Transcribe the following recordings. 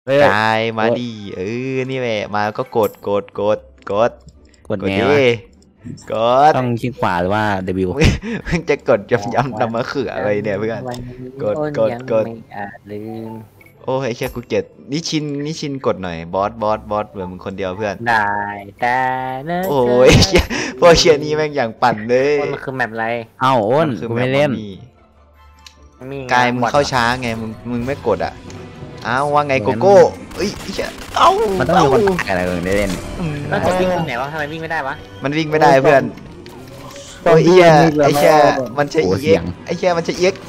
กายมาดินี่แหละมาก็กดไงดิวะกดต้องคลิกขวาหรือว่า W มึงจะกดย้ำทำมะเขืออะไรเนี่ยเพื่อนกดไม่อาจลืมโอ้ยไอ้เชี่ยกูเกลียดนิชินกดหน่อยบอสเหมือนมึงคนเดียวเพื่อนได้แต่เนอะโอ้ยพวกเชียนี้แม่งอย่างปั่นเลยมันคือแมปอะไรเอ้าอ้นกูไม่เล่นกายมึงเข้าช้าไงมึงไม่กดอ่ะอ้าวว่าไงโกโก้เอ้ยเอ้ามันต้องมีคนอะไรได้เล่นแล้วจะวิ่งตรงไหนวะทำไมวิ่งไม่ได้วะมันวิ่งไม่ได้เพื่อนโอ้ยไอ้เชี่ยมันใช่เอ็กไอ้เชี่ยมันใช่เอ็ก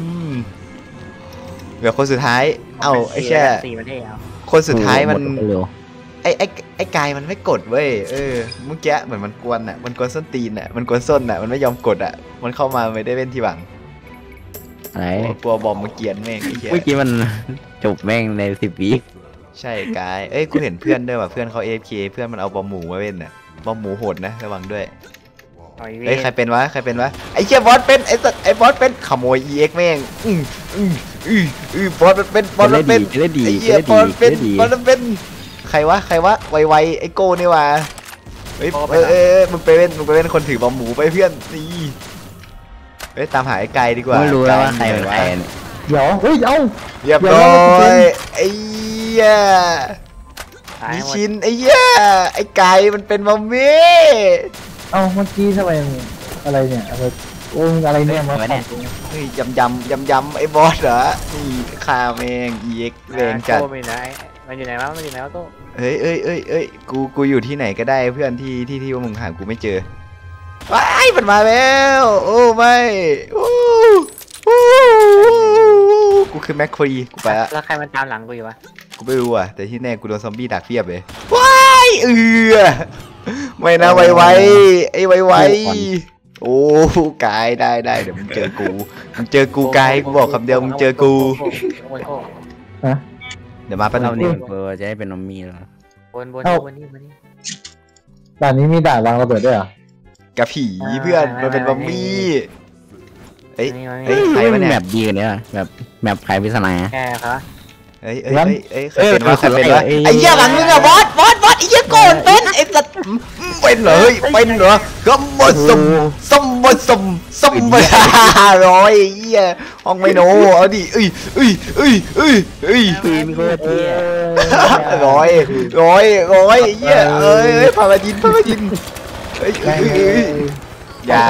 เดี๋ยวคนสุดท้ายเอ้าไอ้เชี่ยคนสุดท้ายมันไอ้กายมันไม่กดเว้ยเมื่อกี้เหมือนมันกวนอ่ะมันกวนส้นตีนอ่ะมันกวนส้นอ่ะมันไม่ยอมกดอ่ะมันเข้ามาไม่ได้เล่นทีหลังอะไรกลัวบอมมาเกียนแม่งเมื่อกี้มันจบแม่งใน10 วิใช่กายกูเห็นเพื่อนด้วยว่ะเพื่อนเขา AFK เพื่อนมันเอาบอมหมูมาเล่นน่ะบอมหมูโหดนะระวังด้วยใครเป็นวะไอ้เชี่ยบอสเป็นไอ้บอสเป็นขโมย EX แม่งบอสมันเป็นไอ้เชี่ยบอสมันเป็นใครวะไวไอ้โก้นี่ว่ะมึงไปเล่นคนถือบอมหมูไปเพื่อนนี่ตามหาไอ้ไก่ดีกว่าไม่รู้แล้วว่าใครเป็นใครเดี๋ยวเฮ้ยเรียบร้อยไอ้นิชินไอ้ไก่มันเป็นมัมมี่เมื่อกี้ทำไมอะไรเนี่ยอะไรเนี่ยมาเนี่ยเฮ้ยยำไอ้บอสเหรอนี่ฆ่าแมงEXแรงจัดมันอยู่ไหนวะโต้เฮ้ยกูอยู่ที่ไหนก็ได้เพื่อนที่ว่ามึงหากูไม่เจอว้ายมันมาแล้วโอ้ไม่กูคือแม็กครีกูไปแล้วใครมันตามหลังกูอยู่วะกูไม่รู้อ่ะแต่ที่แน่กูโดนซอมบี้ดักเพียบเลยว้ายไม่นะไวไอ้ไวโอ้กายได้เดี๋ยวมึงเจอกูกายกูบอกคำเดียวมึงเจอกูเดี๋ยวมาเป็นเราเนี่ยจะได้เป็นนมมีแล้วบนนี่ด่านนี้มีด่านวางระเบิดด้วยเหรอกับผีเพื่อนมันเป็นมัมมี่ใครวะเนี่ยแบบดีเนี่ยแบบใครพิศนาแกครับใครเป็นวะไอ้เหี้ยหลังมึงอะบอสไอ้เหี้ยโกนเป็นไอ้สัตว์เป็นเหรอเป็นเหรอก็บดสมร้อยเหี้ยห้องไม่โนเอาดิปืนโคตรเท่ร้อยเหี้ยพาราดินอย่า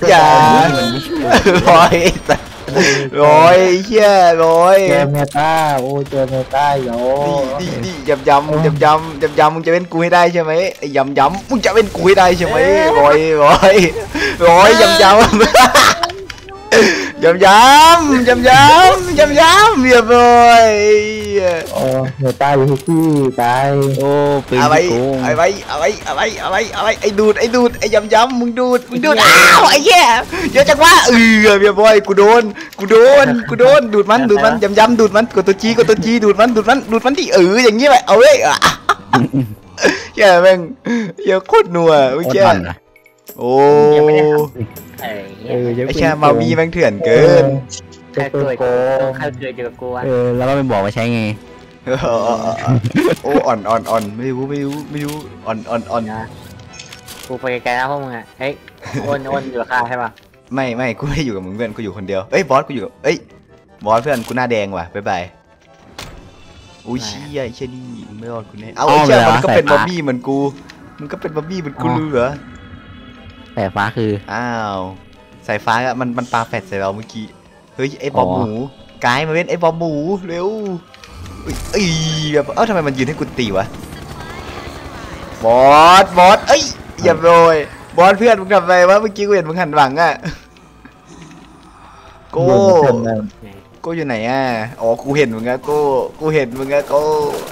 ร้อยเฮียเจอเมตาเจอเมตาโย่นี่ยำมึงจะเป็นกูให้ได้ใช่ไหมไอ้ยำมึงจะเป็นกูให้ได้ใช่ไหมร้อยยำเรียบร้อยเมตาอยู่ที่ตายปืนเอาไว้ไอ้ดูดไอ้ยำมึงดูดอ้าวไอ้แย่เยอะจังวะเรียบร้อยกูโดนดูดมันยำดูดมันกดตัวจีดูดมันที่อย่างงี้ไปเอาเว้ยแย่แม่งเยอะโคตรนัวเมื่อกี้โอ้ไอ้แค่มามีแม่งเถื่อนเกินใครเกิดเจอกับกูวะแล้วก็ไปบอกว่าใช้ไงอ่อนไม่รู้อ่อนกูไปไกลแล้วพวกมึงอ่ะเฮ้ยอ้นอยู่กับข้าใช่ป่ะไม่กูไม่อยู่กับมึงเพื่อนกูอยู่คนเดียวบอสกูอยู่บอสเพื่อนกูหน้าแดงว่ะบ๊ายบายอุ้ยเชี่ยนี่ไม่รอดกูแน่เอาไอ้เชี่ยมันก็เป็นบอบบี้เหมือนกูรู้เหรอแต่ฟ้าคืออ้าวสายฟ้าอะมันปาแฟดใส่เราเมื่อกี้เฮ้ยไอ้บอมหมูกายมาเล่นไอ้บอมหมูเร็วแบบทำไมมันยืนให้กูตีวะบอสอย่าโรยบอสเพื่อนมึงทำอะไรวะเมื่อกี้กูเห็นมึงหันหลังอะโก้อยู่ไหนอ่ะกูเห็นมึงอะกูเห็นมึงอะโก้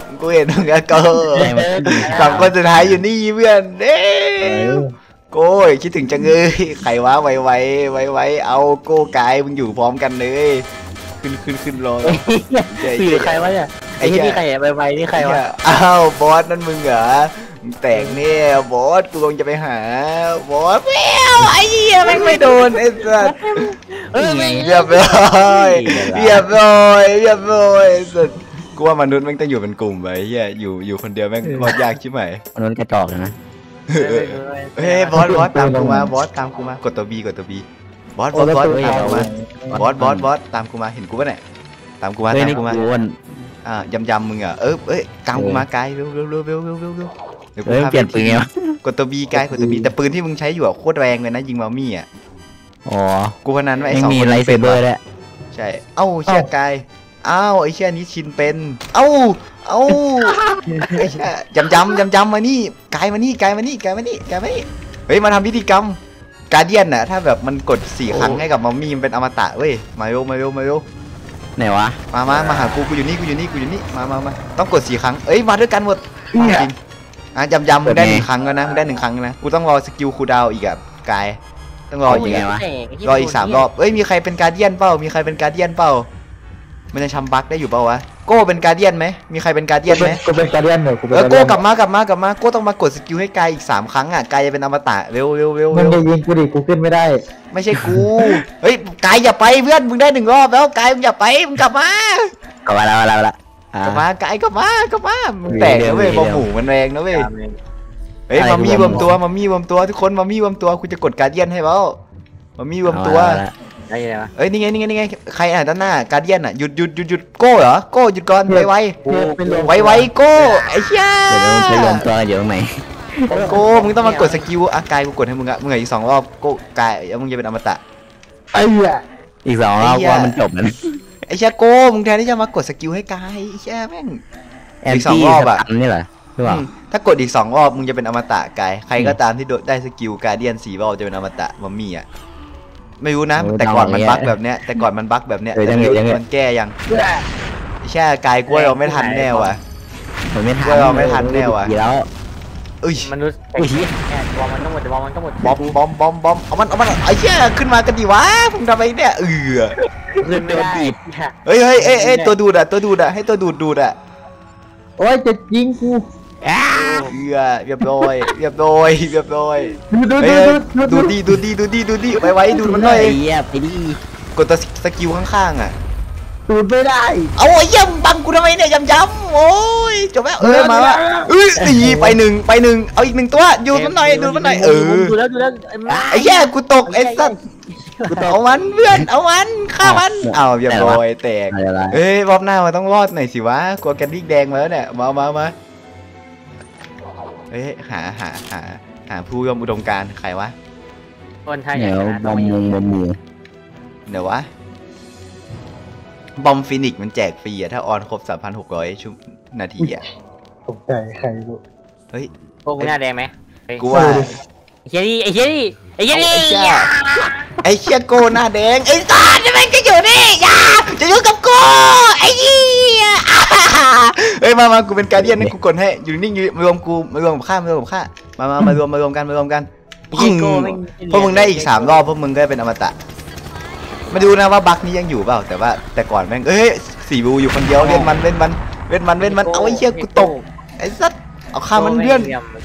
สองคนสุดท้ายอยู่นี่เพื่อนโก้คิดถึงจังเลยใครวะไวเอาโก้กายมึงอยู่พร้อมกันเลยขึ้นรอสื่อใครวะเนี่ยไอ้ที่นี่ใครไวนี่ใครวะอ้าวบอสนั่นมึงเหรอแต่งเนี่ยบอสกูกำลังจะไปหาบอสแมวไอ้เหี้ยแม่งไม่โดนไอ้สัสเรียบร้อยสุดกูว่ามนุษย์แม่งต้องอยู่เป็นกลุ่มไปเฮียอยู่คนเดียวแม่งรอดยากชิบหายมันนั้นกระจอกเลยนะเฮ้ยบอสตามกูมาบอสตามกูมากดตัวบีบอสตามกูมาบอสตามกูมาเห็นกูปะเนี่ยตามกูมาเฮ้ยตามนี่กูมากูอ้วนยำมึงอ่ะเอ้ยตามกูมาไกลเร็วเดี๋ยวกูเฮ้ยพาเปลี่ยนปืนไงวะกดตัวบีไกลกดตัวบีแต่ปืนที่มึงใช้อยู่อะโคตรแรงเลยนะยิงมามี่อ่ะอ๋อกูพนันว่าไอ้ยังสองมีคนไลนี้ท์เซเป็นเบอร์ว่ะด้วยใช่เชี่ยไกลไอ้เชี่ยนี้ชินเป็นไอ้เชี่ยยำมานี่ไกลมานี่เฮ้ยมาทำพิธีกรรมการเดียนน่ะถ้าแบบมันกด4 ครั้งให้กับมัมมี่มันเป็นอมตะเว้ยมาเร็วไหนวะมาหากูอยู่นี่มาต้องกด4 ครั้งเอ้ยมาด้วยกันหมดจริงยำมึงได้1 ครั้งแล้วนะมึงได้1 ครั้งนะกูต้องรอสกิลคูลดาวน์อีกอะกายต้องรออีก รออีก3 รอบเอ้ยมีใครเป็นการเดียนเปล่ามันจะทำบั๊กได้อยู่เปล่าวะโก้เป็นการเดียนไหมมีใครเป็นการเดียนไหมกูเป็นการเดียนเนี่ยกูเป็นโก้กลับมาโก้ต้องมากดสกิลให้กายอีก3 ครั้งอ่ะกายจะเป็นอมตะเร็วมึงจะยิงกูดิกูขึ้นไม่ได้ไม่ใช่กูเฮ้ยกายอย่าไปเพื่อนมึงได้1 รอบแล้วกายมึงอย่าไปมึงกลับมากลับมาแล้วกลับมากายกลับมามึงแตกนะเว้ยบอมหมูมันแรงนะเว้ยเฮ้ยมามี่รวมตัวทุกคนมามี่รวมตัวกูจะกดการเดียนให้เปล่ามามี่รวมตัวได้ยังไงวะเอ้ยนี่ไงใครอ่ะด้านหน้าการเดียนอ่ะหยุดโก้เหรอโก้หยุดก่อนไวโก้ไอ้เหี้ยเดี๋ยวไปรวมตัวอยู่ตรงไหนโก้มึงต้องมากดสกิลกายกูกดให้มึงอ่ะมึงอีก2 รอบโก้กายมึงจะเป็นอมตะไอ้เหี้ยอีก2 รอบว่ามันจบแล้วไอ้เหี้ยโก้มึงแทนที่จะมากดสกิลให้กายไอ้เหี้ยแม่งแอนอีกสองตี้รอบอะนี่เหรอใช่ป่ะถ้ากดอีก2 รอบมึงจะเป็นอมตะกายใครก็ตามที่ได้สกิลการเดียน4 รอบจะเป็นอมตะมัมมี่อ่ะไม่รู้นะแต่ก่อนมันบั๊กแบบเนี้ยแต่มันแก้ยังแช่กายกล้วยเราไม่ทันแน่ว่ะผมไม่ทันเราไม่ทันแน่ว่ะแล้วเอ้ยมนุษย์ตัวมันต้องหมดบอมเอามันไอ้เชี่ยขึ้นมากันดิวะมึงทำไมเนี่ยขึ้นไม่ได้เฮ้ยตัวดูดอะให้ตัวดูดอะโอ้ยจะยิงกูเรียบร้อยดูดีไว้ดูมันหน่อยไปดิกดตัวสกิลข้างๆอะดูดไม่ได้เอาไอ้เยี่ยมบังกูทำไมเนี่ยย้ำโอ้ยจบแล้วมาละไปหนึ่งเอาอีก1 ตัวดูมันหน่อยดูแล้วไอ้แย่กูตกไอ้สัสเอามันเพื่อนเอามันฆ่ามันเอาเรียบร้อยแตกรอบหน้ามันต้องรอดหน่อยสิวะกลัวแกนดิ้งแดงมาแล้วเนี่ยมาหาผู้ร่วมอุดมการณ์ใครวะคนไทยเดี๋ยวบอมมูเดี๋ยววะบอมฟินิกมันแจกฟรีอะถ้าออนครบ 3,600 นาทีอะตกใจใครกูเฮ้ยพวกมึงหน้าแดงไหมกูว่าไอ้เชี่ยนี่ไอ้เชี่ยโกหน้าแดงไอ้สัตว์จะไม่ก็อยู่นี่อย่าจะอยู่กับกูไอ้เหี้ยเฮ้ยมากูเป็นการเดียนนี่กูกดให้อยู่นิ่งอยู่มารวมกับข้ามารวมกันพวกมึงได้อีก3 รอบพวกมึงก็เป็นอมตะมาดูนะว่าบั๊กนี้ยังอยู่เปล่าแต่ก่อนแม่ง4 บูอยู่คนเดียวเล่นมันเอาไอ้เชี่ยกูตกไอ้สัตว์เอาฆ่ามันเพื่อน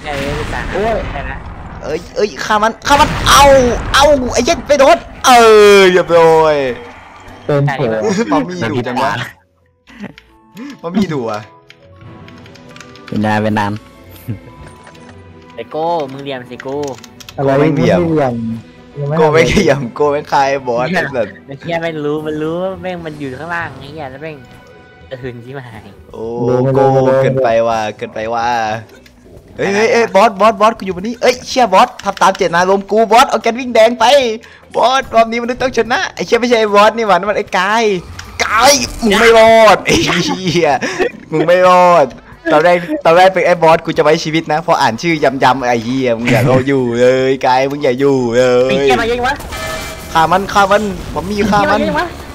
ฆ่ามันเอาไอ้เหี้ยไปโดนเรียบร้อยเป็นเผลอมัมมี่ดูจังวะมัมมี่ดูอ่ะเป็นนานไอ้โก้มึงเรียนสิกูอะไรไม่เรียมโกไม่ขยำโกไม่คายบอสไอ้สัสไอ้เชี่ยมันรู้ว่าแม่งมันอยู่ข้างล่างไอ้เหี้ยแล้วแม่งตื่นที่มาโอ้โกเกินไปว่าเฮ้ยบอสกูอยู่บนนี้เชี่ยบอสทำตามเจตนารมณ์กูบอสเอาแกนวิ่งแดงไปบอสรอบนี้มันต้องชนะไอ้เชี่ยไม่ใช่บอสนี่หว่านั่นมันไอ้กายมึงไม่รอดไอ้เหี้ยมึงไม่รอดตอนแรกเป็นไอ้บอสกูจะไว้ชีวิตนะพออ่านชื่อยำไอ้เหี้ยมึงอย่าเราอยู่เลยกายมึงอย่าอยู่เลยไอ้เชี่ยมาเยอะวะฆ่ามันผมมีฆ่ามัน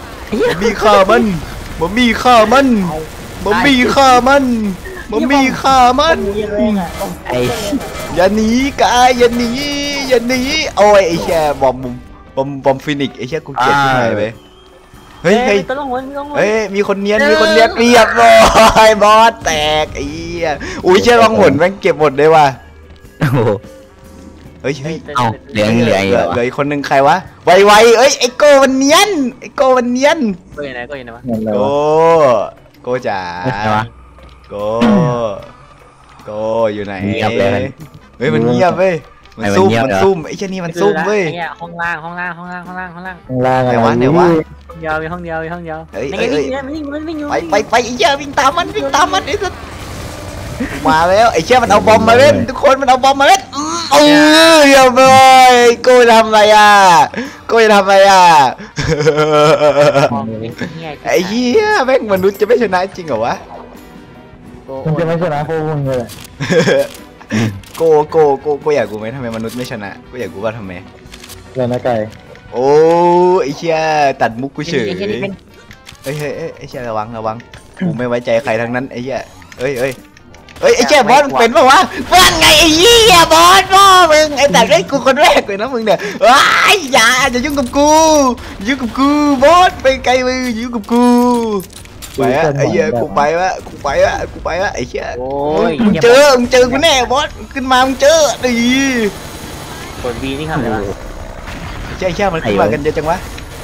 ไอ้อย่าหนีกายอย่าหนีโอ้ยไอ้แค่บอมฟินิกไอ้แค่กูเกลียดที่ไหนไปเฮ้ยมีคนเนียนเรียบร้อยบอสแตกไอ้เหี้ยอุ้ยเชี่ยลองหนแม่งเก็บหมดเลยว่ะโอ้โหเฮ้ยเอาเหลืออีกคนนึงใครวะไวไอ้โกมันเนียนก็ยังไงวะโกโกจ๋าอะไรวะโกโกอยู่ไหนเงียบเลยเฮ้ยมันเงียบเว้ยมันไอ้มันซุ่มเงียบมันเหรอซุ่มไอ้เช่นนี่มันซุ่มเว้ยไอ้เนี่ยห้องล่างห้องล่างห้องล่างห้องล่างห้องล่างข้างล่างอะไรไหนวะห้องเดียวมีห้องเดียวมีห้องเดียวเอ้ยนี่ไงเอ้ยวิ่งเนี่ยมันวิ่งอยู่ไปไอ้เหี้ยวิ่งตามมันไอ้สัสมาแล้วไอ้เชี่ยมันเอาบอมมาเล่นทุกคนมันเอาบอมมาเล่นเรียบร้อยโกจะทำอะไรอ่ะโกจะทำอะไรอ่ะมองเลยเนี่ยไอ้เหี้ยแม่งมนุษย์จะไม่ชนะจริงเหรอวะมันจะไม่ชนะพวกมึงเลยโกอยากกูไหมทำไมมนุษย์ไม่ชนะกูอยากกูว่าทำไมเลยนะไก่โอ้ไอ้เชี่ยตัดมุกกูเฉยไอ้เหี้ยนี่เป็นเฮ้ยไอ้เชี่ยระวังกูไม่ไว้ใจใครทั้งนั้นไอ้เชี่ยเอ้ยไอ้เชี่ยบอสมึงเป็นปะวะว่าไงไอ้เหี้ยบอสพ่อมึงไอ้แต่ได้กูคนแรกเลยนะมึงเนี่ยว้ายอย่ายุ่งกับกูยุ่งกับกูบอสไปไกลมือยุ่งกับกูไปอะไอ้เหี้ยกูไปวะไอ้เชี่ยโอ้ยมึงเจอกูแน่บอสขึ้นมามึงเจอดิกดวีนี่ทำอะไรวะใช่มันขึ้นมากันเยอะจังวะ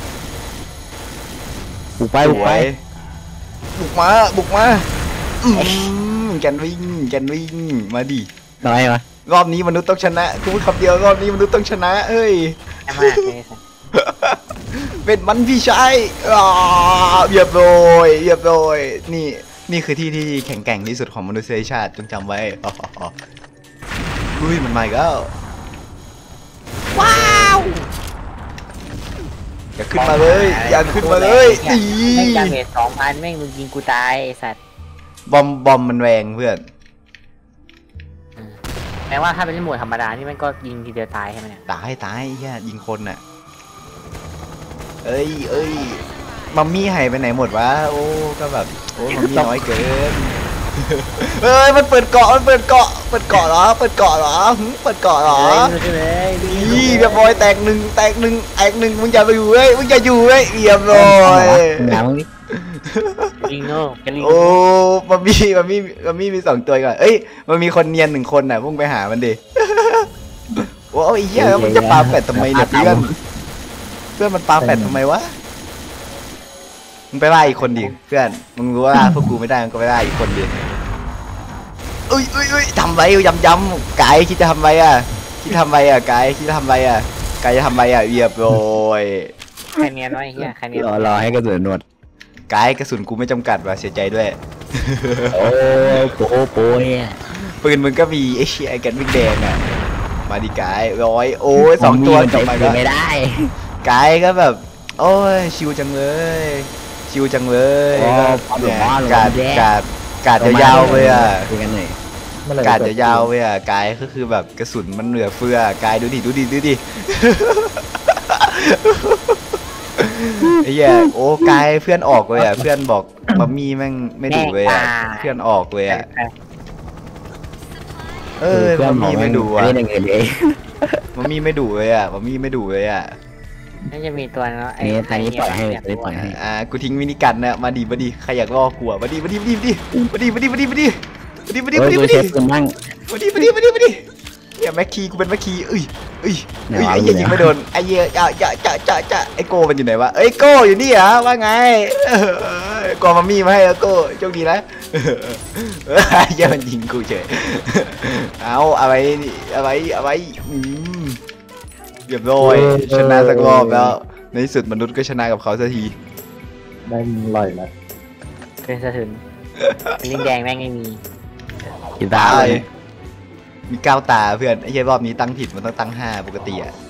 บุกไปบุกไปบุกมาแกนวิ่งมาดิน้อยวะรอบนี้มนุษย์ต้องชนะกูพูดคำเดียวรอบนี้มนุษย์ต้องชนะเอ้ยแค่มากเลยเป็นมันพี่ชายเรียบร้อยนี่คือที่ที่แข็งแกร่งที่สุดของมนุษยชาติจงจำไว้อุ้ยมันมาอีกแล้วว้าวอย่าขึ้นมาเลยดีแม่งดาเมจ2,000แม่งมึงยิงกูตายไอ้สัตว์บอมมันแรงเพื่อนแม้ว่าถ้าเป็นโหมดธรรมดานี่มันก็ยิงทีเดียวตายใช่ไหมเนี่ยตายเฮียยิงคนน่ะเอ้ยมัมมี่หายไปไหนหมดวะโอ้ก็แบบโอ้มัมมี่น้อยเกินเอ้ยมันเปิดเกาะเหรอเปิดเกาะเหรอเปิดเกาะเหรอเปิดเกาะนี่เรียบร้อยแตกหนึ่งมึงอย่าไปอยู่เว้ยเรียบร้อยหนามึงนี่ลิงโง่กันลิงโอ้มัมมี่มี2ตัวก่อนเอ้ยมันมีคนเนียน1คนน่ะพุ่งไปหามันดิโอ้ไอ้เหี้ยมันจะปาแฟดทำไมเนี่ยเพื่อนมันปาแฟดทำไมวะมึงไปว่าอีกคนดิเพื่อนมึงรู้ว่าพวกกูไม่ได้มึงก็ไปว่าอีกคนดิอุ้ยทำไรย้ำไก่คิดจะทำไรอ่ะไก่คิดจะทำไรอ่ะเรียบร้อยใครเนียนไว้เฮียใครเนียนรอให้กระสุนหนวดไก่กระสุนกูไม่จำกัดว่ะเสียใจด้วยโอ้โปเนี่ยปืนมึงก็มีไอ้เชี่ยไอ้แกนวิ่งแดงอ่ะมาดิไก่ร้อยโอ้ย2ตัวกลับมาก็ไม่ได้ไกด์ก็แบบ โอ้ยชิวจังเลยก็เนี่ยกาดยาวๆไปอ่ะคุยกันหน่อยกาดยาวๆไปอ่ะไกด์ก็คือแบบกระสุนมันเหลือเฟือไกด์ดูดิ ไอ้เหี้ยโอ้ไกด์เพื่อนออกเลยอ่ะเพื่อนบอกมัมมี่แม่งไม่ดุเลยอ่ะเพื่อนออกเลยอ่ะมัมมี่ไม่ดุอ่ะไม่ได้เงินเองมัมมี่ไม่ดุเลยอ่ะน่าจะมีตัวเนาะอันนี้ปล่อยให้ปล่อยให้กูทิ้งมินิกันนะมาดิใครอยากล่อกูอ่ะมาดิเชฟคุณนั่งอย่าแม็กคีกูเป็นแม็กคีไอ้เหี้ยยิงไม่โดนไอ้เหี้ยจะไอ้โก้มันอยู่ไหนวะเอ้ยโก้อยู่นี่เหรอว่าไงกอมามี่มาให้โก้โชคดีนะไอ้เหี้ยมันยิงกูเฉยเอาอะไรเรียบร้อยชนะสักรอบแล้วในที่สุดมนุษย์ก็ชนะกับเขาสักทีได้มึงลอยนะเป็นสะถึนลิงแดงแม่งไม่มีกีตาร์เลยมี9 ตาเพื่อนไอ้เหี้ยรอบนี้ตั้งผิดมันต้องตั้ง5ปกติอะ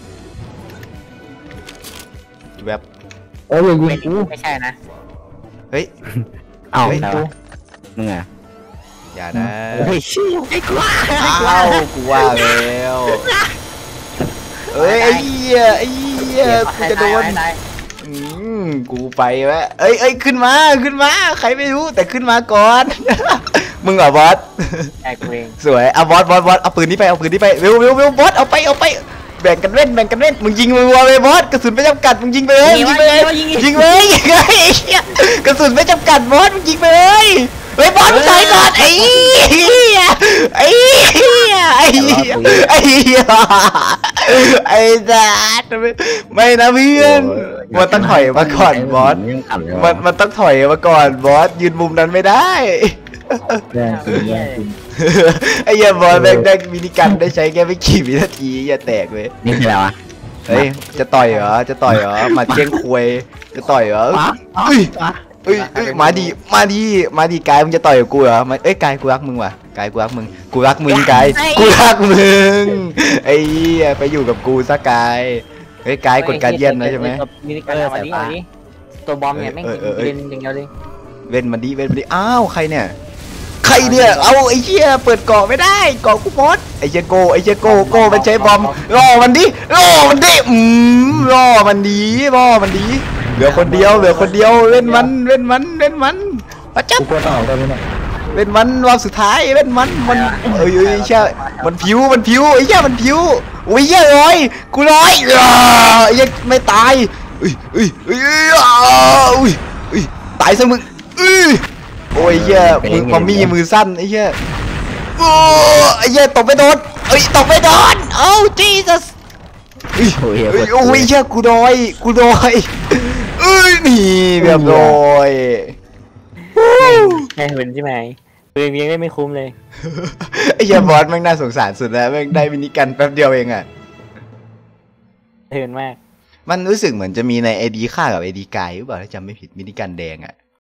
แบบโอ้ยยิงกูไม่ใช่นะเฮ้ยเอ้าเฮ้ยมึงอ่ะอย่านะเฮ้ยชี้ไอ้กว่าอ้าวกูว่าแล้วเอ้ยไอ้เหี้ยกูจะโดนกูไปวะเอ้ยขึ้นมาใครไม่รู้แต่ขึ้นมาก่อน มึงเหรอบอสใช่กูเองสวยเอาบอสเอาปืนนี้ไปเร็วบอสเอาไปแบ่งกันเล่นมึงยิงรัวเลยบอสกระสุนไม่จำกัดมึงยิงไปเลยกระสุนไม่จำกัดบอสมึงยิงไปเลยเฮ้ยบอสมึงถอยก่อนไอ้เหี้ยไอ้สัสไม่นะเพื่อนมันต้องถอยมาก่อนบอสยังขับเลยมันต้องถอยมาก่อนบอสยืนมุมนั้นไม่ได้แย่จริงแย่จริงไอ้เหี้ยบอสแม่งได้มินิกันได้ใช้แค่ไม่กี่วินาทีอย่าแตกเว้ยนี่คืออะไรวะเฮ้ยจะต่อยเหรอจะต่อยเหรอมาเจียงควยจะต่อยเหรอเอ้ยเอ้ยเอ้ยมาดีกายมึงจะต่อยกับกูเหรอมาเอ้ยกายกูรักมึงว่ะกายกูรักมึงกายกูรักมึงไอ้เหี้ยไปอยู่กับกูซะกายเฮ้ยกายกดการเยี่ยนนะใช่ไหมมินิกันมาดิมาดิตัวบอมเนี่ยแม่งเล่นอย่างเดียวเลยเว้นมันดีอ้าวใครเนี่ยเอาไอ้เหี้ยเปิดเกาะไม่ได้เกาะกูหมดไอ้เหี้ยโก้มันใช้บอมล่อมันดิล่อมันดีเหลือคนเดียวเล่นมันพระเจ้ากูกดออกได้ไหมเนี่ยเล่นมันรอบสุดท้ายเล่นมันเอ้ยใช่มันผิวไอ้เหี้ยมันผิวโอ้ยเหี้ยลอยกูลอยไอ้เหี้ยไม่ตายตายซะมึงโอ้ยเหี้ยมือมัมมี่มือสั้นไอ้เหี้ยโอ้ไอ้เหี้ยตบไม่โดนตบไม่โดนเอ้าจีซัสโอ้ยเหี้ยกูดอยนี่เรียบร้อยแม่เป็นใช่ไหมปืนยังไม่คุ้มเลยไอ้เหี้ยบอสแม่งน่าสงสารสุดแล้วแม่งได้มินิกันแป๊บเดียวเองอ่ะเถื่อนมากมันรู้สึกเหมือนจะมีในไอดีค่ากับไอดีกายหรือเปล่าถ้าจำไม่ผิดมินิกันแดงอ่ะ